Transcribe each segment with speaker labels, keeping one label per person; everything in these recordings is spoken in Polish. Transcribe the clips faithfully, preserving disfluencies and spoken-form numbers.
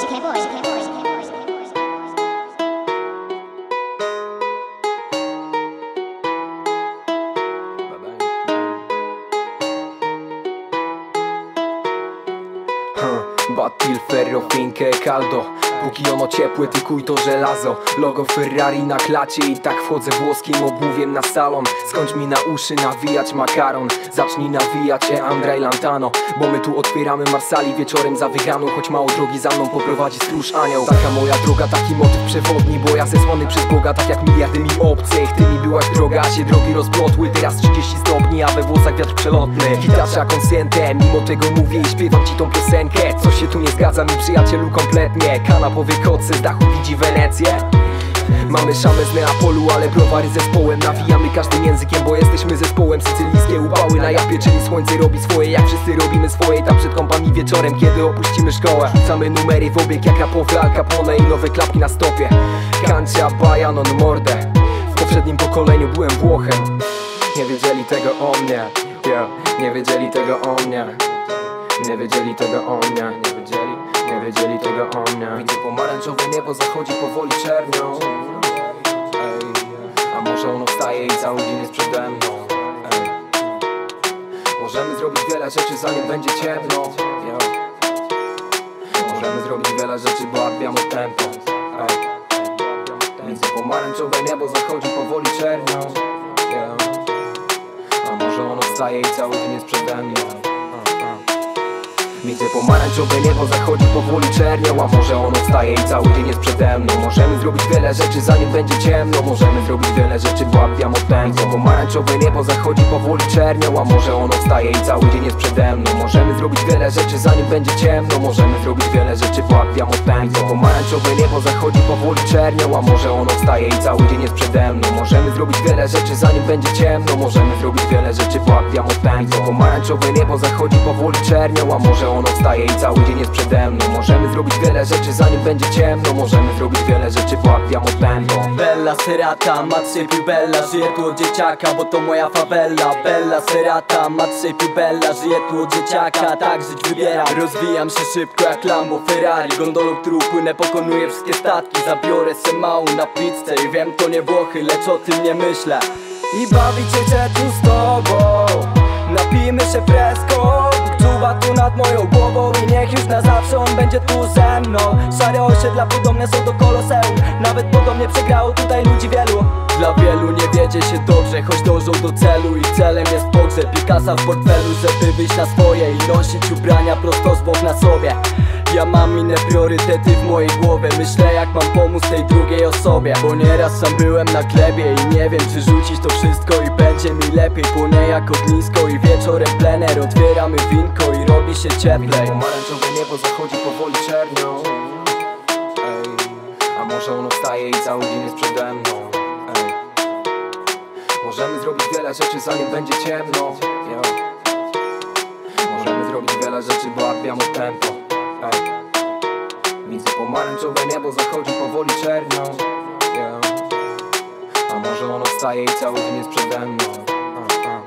Speaker 1: Battil, ferro, finché e caldo. Póki ono ciepłe, ty kuj to żelazo. Logo Ferrari na klacie i tak wchodzę włoskim obuwiem na salon. Skończ mi na uszy nawijać makaron. Zacznij nawijać się Andrej Lantano. Bo my tu otwieramy Marsali wieczorem za wygraną. Choć mało drogi za mną poprowadzi stróż anioł. Taka moja droga, taki motyw przewodni. Bo ja zesłany przez Boga, tak jak miliardy mi obcych. Ty mi byłaś droga, a się drogi rozplotły. Teraz trzydzieści stopni, a we włosach wiatr przelotny. Gitarza konsjentem, mimo tego mówię i śpiewam ci tą piosenkę. Coś się tu nie zgadza mi, przyjacielu, kompletnie. Kanapowy kocy z dachu widzi Wenecję. Mamy szamę z Neapolu, ale browary zespołem. Nawijamy każdym językiem, bo jesteśmy zespołem. Sycylijskie upały na japie, czyli słońce robi swoje. Jak wszyscy robimy swoje, tam przed kąpami wieczorem, kiedy opuścimy szkołę. Rzucamy numery w obieg jak rapowy Al Capone i nowe klapki na stopie. Kancia, bajan, on mordę. W poprzednim pokoleniu byłem Włochem. Nie wiedzieli tego o mnie, yeah. Nie wiedzieli tego o mnie. Nie wiedzieli tego o mnie, nie wiedzieli, nie wiedzieli tego o mnie. Widzę pomarańczowe niebo, zachodzi powoli czernią. Ej, a może ono wstaje i cały dzień jest przede mną. Ej. Możemy zrobić wiele rzeczy, zanim będzie ciemno. Yeah. Możemy zrobić wiele rzeczy, bo odbijamy tempo. Ej. Widzę pomarańczowe niebo, zachodzi powoli czernią. Yeah. A może ono wstaje i cały dzień jest przede mną. Widzę pomarańczowe niebo, zachodzi powoli czernią. A może ono wstaje i cały dzień jest przede mną. Możemy zrobić wiele rzeczy, zanim będzie ciemno. Możemy zrobić wiele rzeczy, bo odbijam od tempo. Pomarańczowe niebo, zachodzi powoli czernią. A może ono wstaje i cały dzień jest przede mną. Możemy zrobić wiele rzeczy, zanim będzie ciemno. Możemy zrobić wiele rzeczy, bo odbijam od tempo. Pomarańczowe niebo, zachodzi powoli czernią. A może ono wstaje i cały dzień jest przede mną. Możemy zrobić wiele rzeczy, zanim będzie ciemno. Możemy zrobić wiele rzeczy, bo odbijam od tempo. Pomarańczowe niebo, zachodzi powoli czernią. A może ono wstaje i cały dzień jest przede mną. Możemy zrobić wiele rzeczy, zanim będzie ciemno. Możemy zrobić wiele rzeczy, bo odbijam od tempo.
Speaker 2: Bella serata, matce più bella. Żyję tu od dzieciaka, bo to moja favela. Bella serata, matce più bella. Żyję tu od dzieciaka, tak żyć wybieram. Rozwijam się szybko jak Lambo, Ferrari. Gondolą, którą płynę, pokonuję wszystkie statki. Zabiorę se małą na pizzę i wiem, to nie Włochy, lecz o tym nie myślę. I bawić się chcę tu z tobą. Napijmy się fresco. Czuwa tu nad moją głową i niech już na zawsze on będzie tu ze mną. Szare osiedla podobne są do Koloseum. Nawet podobnie przegrało tutaj ludzi wielu. Dla wielu nie wiedzie się dobrze, choć dążą do celu. Ich celem jest pogrzeb i kasa w portfelu, żeby wyjść na swoje i nosić ubrania prosto z bok na sobie. Ja mam inne priorytety w mojej głowie. Myślę, jak mam pomóc tej drugiej osobie. Bo nieraz sam byłem na glebie i nie wiem, czy rzucić to wszystko i będzie mi lepiej. Płonę jak ognisko i wieczorem plener. Otwieramy winko i robi się cieplej.
Speaker 1: Pomarańczowe niebo, zachodzi powoli czernią. Ej, a może ono wstaje i cały dzień jest przede mną. Ej. Możemy zrobić wiele rzeczy, zanim będzie ciemno. Yeah. Możemy zrobić wiele rzeczy, bo odbijam od tempo. Ej. Widzę pomarańczowe niebo, zachodzi powoli czernią. Yeah. A może ono wstaje i cały dzień jest przede mną. uh, uh.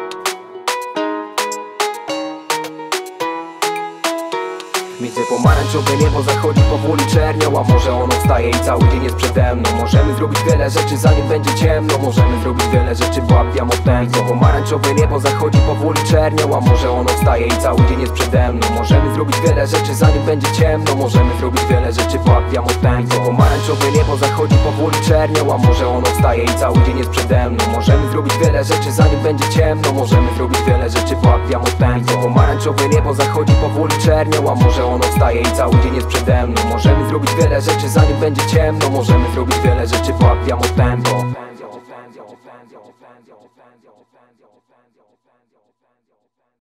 Speaker 1: Widzę pomarańczowe niebo, zachodzi powoli czernią. A może ono wstaje i cały dzień jest przede mną. Możemy zrobić wiele rzeczy, zanim będzie ciemno. Możemy zrobić wiele rzeczy, bo odbijam od tempo. Pomarańczowe niebo, zachodzi powoli czernią. A może ono wstaje i cały dzień jest przede mną. Możemy zrobić wiele rzeczy, zanim będzie ciemno. Możemy zrobić wiele rzeczy, bo odbijam od tempo. Pomarańczowe niebo, zachodzi powoli czernią. A może ono wstaje i cały dzień jest przede mną. Możemy zrobić wiele rzeczy, zanim będzie ciemno. Możemy zrobić wiele rzeczy, bo odbijam od tempo. Pomarańczowe niebo, zachodzi powoli czernią. A może ono wstaje i cały dzień jest przede mną. Możemy zrobić wiele rzeczy, zanim będzie ciemno. Możemy zrobić wiele rzeczy, bo odbijam od tempo.